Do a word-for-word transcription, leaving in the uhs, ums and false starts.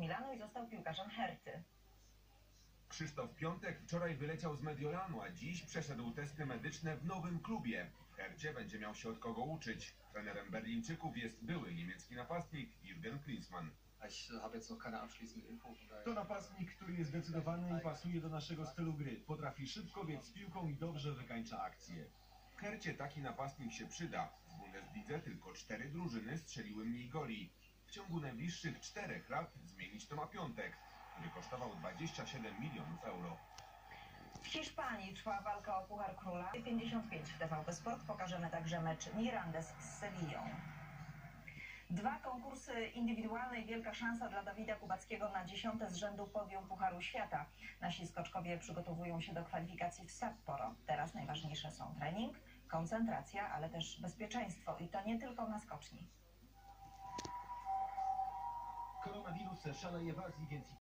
Milanu i został piłkarzem Herty. Krzysztof Piątek wczoraj wyleciał z Mediolanu, a dziś przeszedł testy medyczne w nowym klubie. W Hercie będzie miał się od kogo uczyć. Trenerem Berlińczyków jest były niemiecki napastnik Jürgen Klinsmann. To napastnik, który jest zdecydowany i pasuje do naszego stylu gry. Potrafi szybko biec z piłką i dobrze wykańcza akcje. W Hercie taki napastnik się przyda. W Bundeslidze tylko cztery drużyny strzeliły mniej goli. W ciągu najbliższych czterech lat zmienić to ma Piątek, który kosztował dwadzieścia siedem milionów euro. W Hiszpanii trwa walka o Puchar Króla. pięćdziesiąt pięć w T V P Sport pokażemy także mecz Mirandes z Sevillą. Dwa konkursy indywidualne i wielka szansa dla Dawida Kubackiego na dziesiąte z rzędu podium Pucharu Świata. Nasi skoczkowie przygotowują się do kwalifikacji w Sapporo. Teraz najważniejsze są trening, koncentracja, ale też bezpieczeństwo i to nie tylko na skoczni. Koronawirus szaleje w Azji, więc